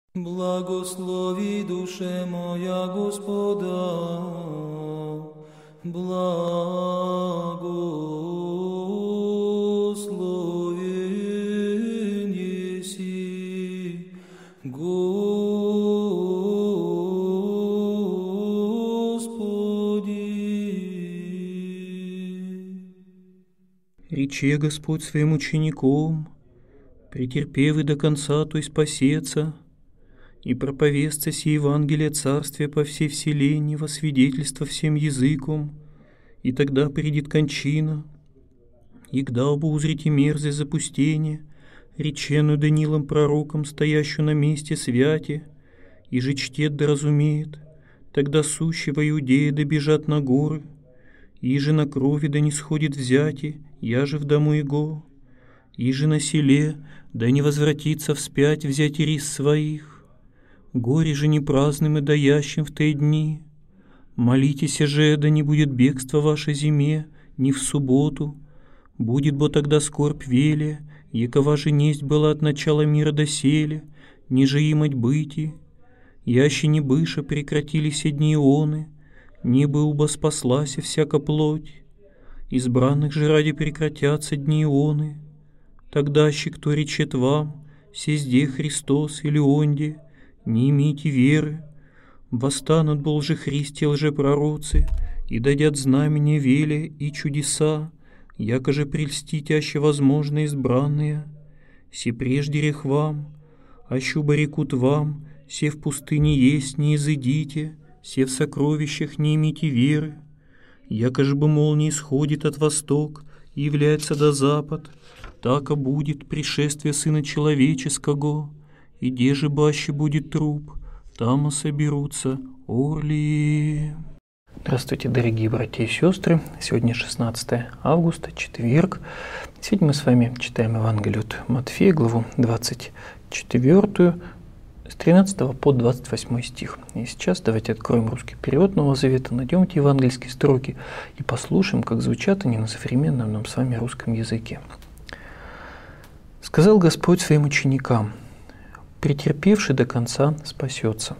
Благослови душе моя Господа, благословен еси, Господи. Рече Господь своим учеником, претерпев и до конца, то и спасется, и проповестся си Евангелие Царствия по всей вселенной во свидетельство всем языком, и тогда придет кончина, и когда оба узрите мерзость запустения, реченую Данилом пророком, стоящую на месте святи, и же чтет да разумеет, тогда сущего Иудея добежат на горы, и же на крови да не сходит взяти, я же в дому его, и же на селе да не возвратится вспять взять рис своих. Горе же не праздным и даящим в те дни. Молитесь же, да не будет бегства вашей зиме, ни в субботу. Будет бо тогда скорбь велия, якова же несть была от начала мира доселе, ниже имать быти. Яще не быша прекратились дни ионы, не бы уба спаслася всяка плоть. Избранных же ради прекратятся дни ионы. Тогда ще кто речет вам, сезде Христос или онде, не имейте веры, восстанут бо лжехристи лжепророцы, и дадят знамения велия и чудеса, яко же прельстить аще возможно избранные. Се прежде рех вам, ащуба рекут вам, се в пустыне есть не изыдите, се в сокровищах не имейте веры. Яко же бы молния исходит от восток и является до запад, так и будет пришествие Сына Человеческого. И где же баще будет труп, там и соберутся орли. Здравствуйте, дорогие братья и сестры. Сегодня 16 августа, четверг. Сегодня мы с вами читаем Евангелие от Матфея, главу 24, с 13 по 28 стих. И сейчас давайте откроем русский перевод Нового Завета, найдем эти евангельские строки и послушаем, как звучат они на современном нам с вами русском языке. «Сказал Господь своим ученикам: претерпевший до конца спасется.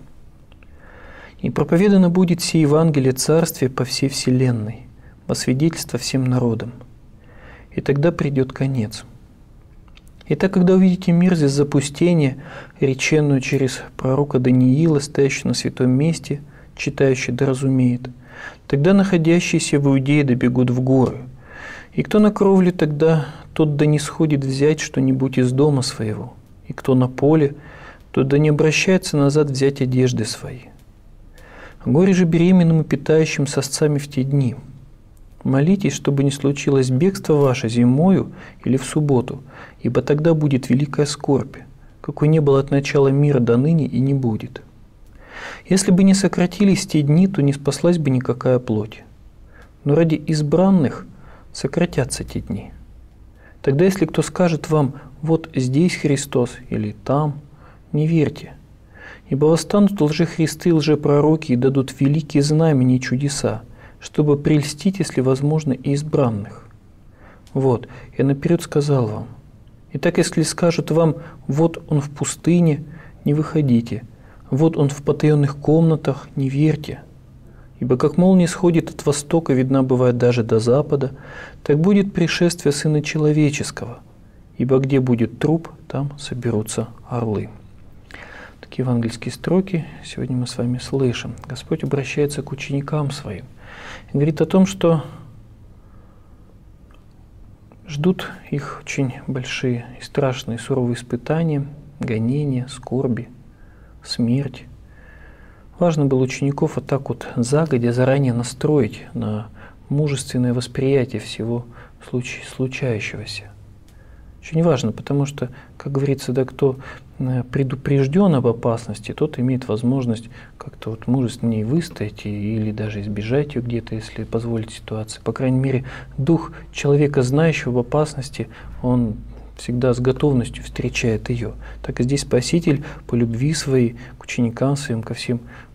И проповедано будет сие Евангелие Царствия по всей вселенной, во свидетельство всем народам. И тогда придет конец. Итак, когда увидите мерзость запустения, реченную через пророка Даниила, стоящего на святом месте, читающий да разумеет, тогда находящиеся в Иудее добегут в горы. И кто на кровле, тогда тот да не сходит взять что-нибудь из дома своего. И кто на поле, тот да не обращается назад взять одежды свои. Горе же беременным и питающим сосцами в те дни. Молитесь, чтобы не случилось бегство ваше зимою или в субботу, ибо тогда будет великая скорбь, какой не было от начала мира до ныне и не будет. Если бы не сократились те дни, то не спаслась бы никакая плоть. Но ради избранных сократятся те дни. Тогда, если кто скажет вам: вот здесь Христос или там, не верьте, ибо восстанут лжехристы и лжепророки и дадут великие знамения и чудеса, чтобы прельстить, если возможно, и избранных. Вот, я наперед сказал вам. Итак, если скажут вам: вот он в пустыне, не выходите, вот он в потаенных комнатах, не верьте. Ибо как молния сходит от востока, видна бывает даже до запада, так будет пришествие Сына Человеческого. Ибо где будет труп, там соберутся орлы». Такие евангельские строки сегодня мы с вами слышим. Господь обращается к ученикам своим и говорит о том, что ждут их очень большие и страшные суровые испытания, гонения, скорби, смерть. Важно было учеников вот так вот загодя, заранее настроить на мужественное восприятие всего случающегося. Очень важно, потому что, как говорится, да, кто предупрежден об опасности, тот имеет возможность как-то вот мужественнее выстоять или даже избежать ее где-то, если позволит ситуация. По крайней мере, дух человека, знающего об опасности, он всегда с готовностью встречает ее. Так и здесь Спаситель по любви своей к ученикам своим, ко всем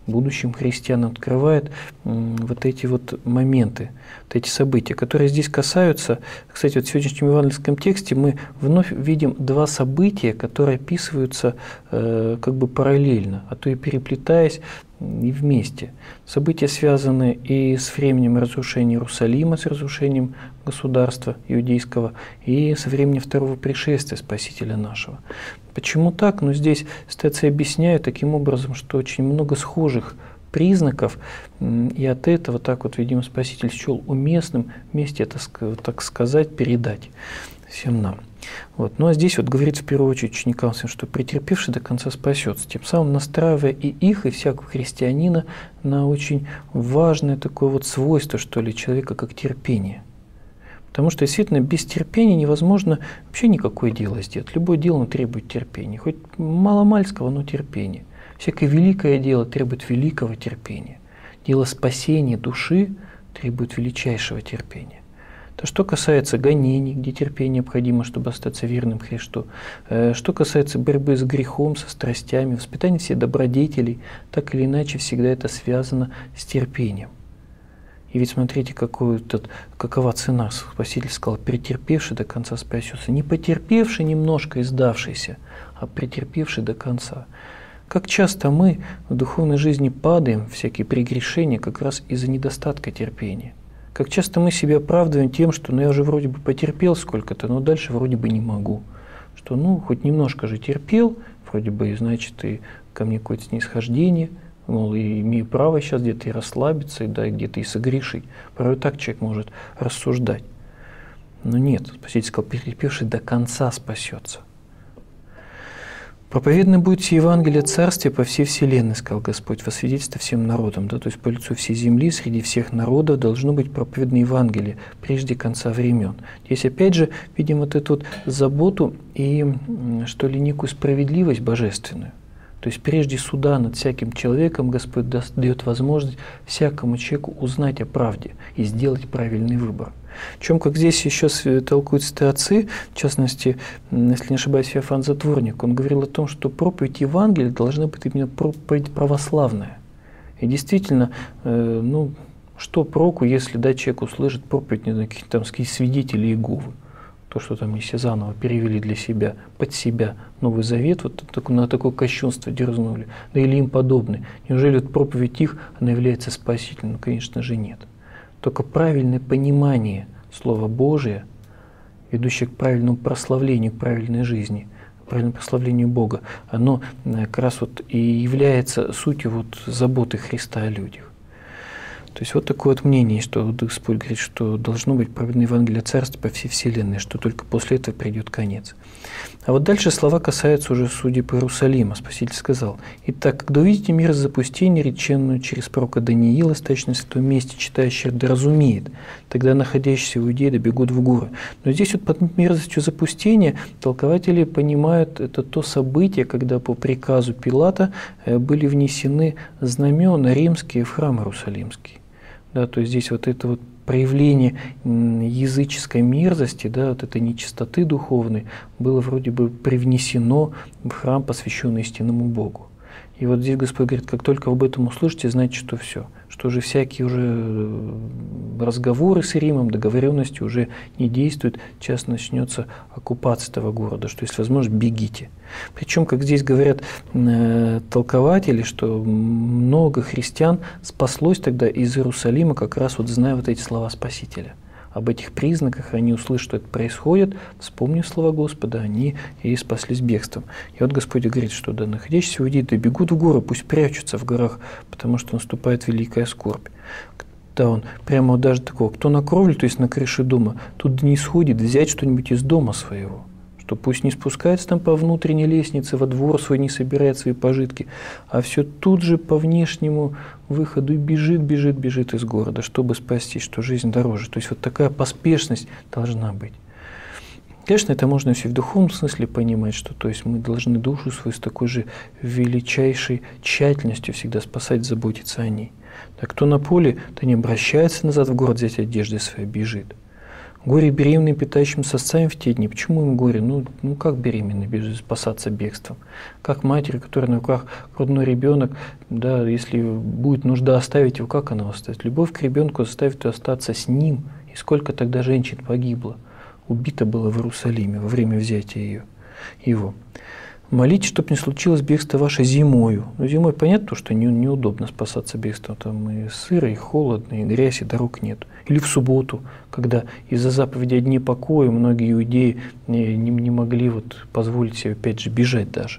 будущим христианам, открывает вот эти вот моменты, вот эти события, которые здесь касаются. Кстати, вот в сегодняшнем евангельском тексте мы вновь видим два события, которые описываются как бы параллельно, а то и переплетаясь и вместе. События связаны и с временем разрушения Иерусалима, с разрушением государства иудейского, и со временем второго пришествия Спасителя нашего. Почему так? Ну, здесь ситуация объясняет таким образом, что очень много схожих признаков, и от этого так вот, видимо, Спаситель счел уместным вместе это, так сказать, передать всем нам. Вот. Ну а здесь вот говорится в первую очередь ученикам, что претерпевший до конца спасется, тем самым настраивая и их, и всякого христианина на очень важное такое вот свойство, что ли, человека, как терпение. Потому что действительно без терпения невозможно вообще никакое дело сделать. Любое дело требует терпения, хоть маломальского, но терпения. Всякое великое дело требует великого терпения. Дело спасения души требует величайшего терпения. То, что касается гонений, где терпение необходимо, чтобы остаться верным Христу. Что касается борьбы с грехом, со страстями, воспитания всех добродетелей, так или иначе всегда это связано с терпением. И ведь смотрите, какова цена. Спаситель сказал: претерпевший до конца спасется. Не потерпевший немножко и сдавшийся, а претерпевший до конца. Как часто мы в духовной жизни падаем, всякие прегрешения, как раз из-за недостатка терпения. Как часто мы себя оправдываем тем, что я уже вроде бы потерпел сколько-то, но дальше вроде бы не могу. Что хоть немножко же терпел, вроде бы, и значит, и ко мне какое-то снисхождение, мол, и имею право сейчас где-то и расслабиться, и где-то и согрешить. Порой так человек может рассуждать. Но нет, Спаситель сказал: претерпевший до конца спасется. Проповедано будет все Евангелие Царствия по всей вселенной, сказал Господь, во свидетельство всем народам. Да, то есть по лицу всей земли, среди всех народов должно быть проповедано Евангелие прежде конца времен. Здесь опять же видим вот эту вот заботу и, что ли, некую справедливость божественную. То есть прежде суда над всяким человеком Господь дает возможность всякому человеку узнать о правде и сделать правильный выбор. В чем, как здесь еще толкуют святые отцы, в частности, если не ошибаюсь, Феофан Затворник, он говорил о том, что проповедь Евангелия должна быть именно проповедь православная. И действительно, что проку, если человек услышит проповедь каких-то там свидетелей Иеговы, то, что там если заново перевели для себя, под себя Новый Завет, вот на такое кощунство дерзнули, да или им подобное. Неужели вот проповедь их, она является спасительной? Ну, конечно же, нет. Только правильное понимание Слова Божия, ведущее к правильному прославлению, к правильной жизни, к правильному прославлению Бога, оно как раз вот и является сутью вот заботы Христа о людях. То есть вот такое вот мнение, что Господь говорит, что должно быть проповедано Евангелие Царства по всей вселенной, что только после этого придет конец. А вот дальше слова касаются уже судеб Иерусалима. Спаситель сказал: «Итак, когда увидите мерзость запустения, реченную через пророка Даниила, стоящего на святом месте, читающий да разумеет, тогда находящиеся в Иудее добегут в горы». Но здесь вот под мерзостью запустения толкователи понимают это то событие, когда по приказу Пилата были внесены знамена римские в храм Иерусалимский. Да, то есть здесь вот это вот проявление языческой мерзости, да, вот этой нечистоты духовной было вроде бы привнесено в храм, посвященный истинному Богу. И вот здесь Господь говорит: как только вы об этом услышите, знайте, что все, что уже всякие уже разговоры с Римом, договоренности уже не действуют, сейчас начнется оккупация этого города, что если возможно, бегите. Причем, как здесь говорят толкователи, что много христиан спаслось тогда из Иерусалима, как раз вот зная вот эти слова Спасителя. Об этих признаках они услышат, что это происходит, вспомнив слова Господа, они и спаслись бегством. И вот Господь говорит, что да, находящиеся в Иудее да бегут в горы, пусть прячутся в горах, потому что наступает великая скорбь. Да, он прямо вот даже такого, кто на кровле, то есть на крыше дома, тут не сходит взять что-нибудь из дома своего, что пусть не спускается там по внутренней лестнице, во двор свой не собирает свои пожитки, а все тут же по внешнему выходу и бежит из города, чтобы спастись, что жизнь дороже. То есть вот такая поспешность должна быть. Конечно, это можно все в духовном смысле понимать, что то есть мы должны душу свою с такой же величайшей тщательностью всегда спасать, заботиться о ней. Так кто на поле, то не обращается назад в город взять одежды свои, бежит. Горе беременным, питающим сосцами в те дни. Почему им горе? Ну как беременный без спасаться бегством? Как матери, которая на руках грудной ребенок, да, если будет нужда оставить его, как она оставит? Любовь к ребенку заставит ее остаться с ним. И сколько тогда женщин погибло, убито было в Иерусалиме во время взятия его. Молитесь, чтобы не случилось бегство ваше зимою. Ну, зимой понятно, что неудобно спасаться бегством. Там и сыро, и холодно, и грязь, и дорог нет. Или в субботу, когда из-за заповеди о дне покоя многие иудеи не могли позволить себе, опять же, бежать даже.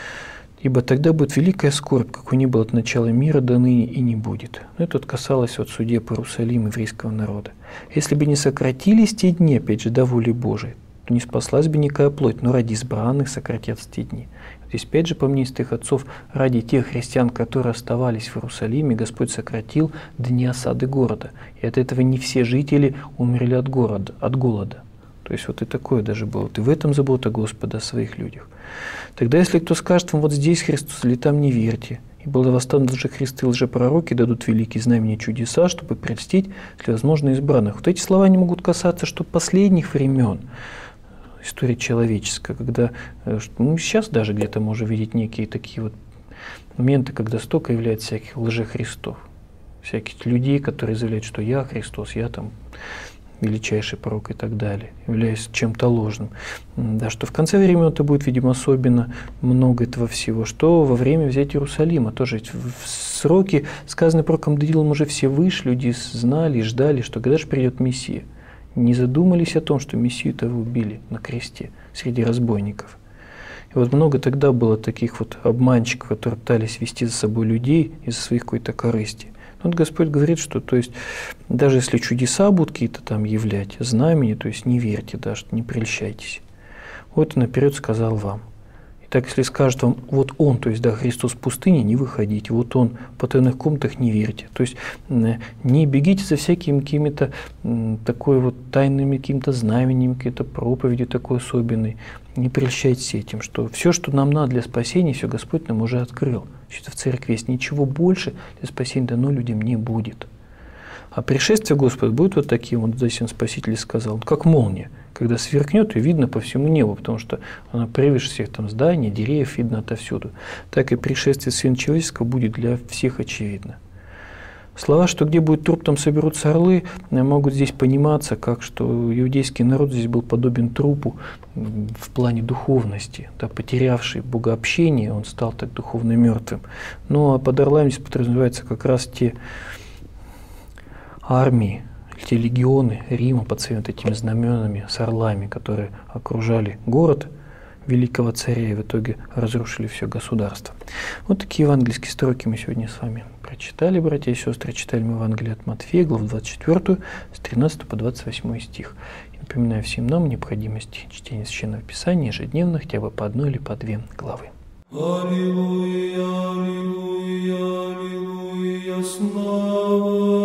Ибо тогда будет великая скорбь, какой не было от начала мира до ныне и не будет. Но это касалось судеб Иерусалима, еврейского народа. Если бы не сократились те дни, опять же, до воли Божией, то не спаслась бы никакая плоть, но ради избранных сократятся те дни. Здесь, опять же, по мнению святых отцов, ради тех христиан, которые оставались в Иерусалиме, Господь сократил дни осады города. И от этого не все жители умерли от голода. То есть и такое даже было. И в этом забота Господа о своих людях. Тогда, если кто скажет вам, вот здесь Христос, или там, не верьте. И было восстанут лжехристы и лжепророки, дадут великие знамения и чудеса, чтобы прельстить, если возможно, избранных. Вот эти слова не могут касаться, что последних времен, история человеческая, когда сейчас даже где-то можно видеть некие такие моменты, когда столько является всяких лжехристов, всяких людей, которые заявляют, что я Христос, я там величайший пророк и так далее, являясь чем-то ложным. Да, что в конце времен это будет, видимо, особенно много этого всего, что во время взятия Иерусалима тоже в сроки, сказанные пророком Даниилом, уже все вышли, люди знали и ждали, что когда же придет Мессия. Не задумались о том, что Мессию-то вы убили на кресте среди разбойников. И много тогда было таких обманщиков, которые пытались вести за собой людей из-за своих какой-то корысти. Но Господь говорит, что даже если чудеса будут какие-то там являть, знамения, то есть не верьте даже, не прельщайтесь. Вот и наперед сказал вам. Так, если скажет вам, вот Он, то есть, да, Христос в пустыне, не выходите, вот Он в потайных комнатах, не верьте. То есть не бегите за всякими какими-то тайными какими-то знамениями, какие-то проповеди такой особенной. Не прельщайтесь этим, что все, что нам надо для спасения, все Господь нам уже открыл. Что в церкви есть ничего больше для спасения дано людям не будет. А пришествие Господа будет таким, здесь Он Спаситель сказал, как молния, когда сверкнет и видно по всему небу, потому что она превыше всех зданий, деревьев видно отовсюду. Так и пришествие Сына Человеческого будет для всех очевидно. Слова, что где будет труп, там соберутся орлы, могут здесь пониматься, как что иудейский народ здесь был подобен трупу в плане духовности, да, потерявший богообщение, он стал так духовно мертвым. Но под орлами здесь подразумеваются как раз те армии, те легионы Рима под своими этими знаменами с орлами, которые окружали город великого царя и в итоге разрушили все государство. Вот такие евангельские строки мы сегодня с вами прочитали, братья и сестры. Читали мы Евангелие от Матфея, главу 24, с 13 по 28 стих. И напоминаю всем нам необходимость чтения Священного Писания ежедневно, хотя бы по одной или по две главы. Аллилуйя, аллилуйя, аллилуйя, слава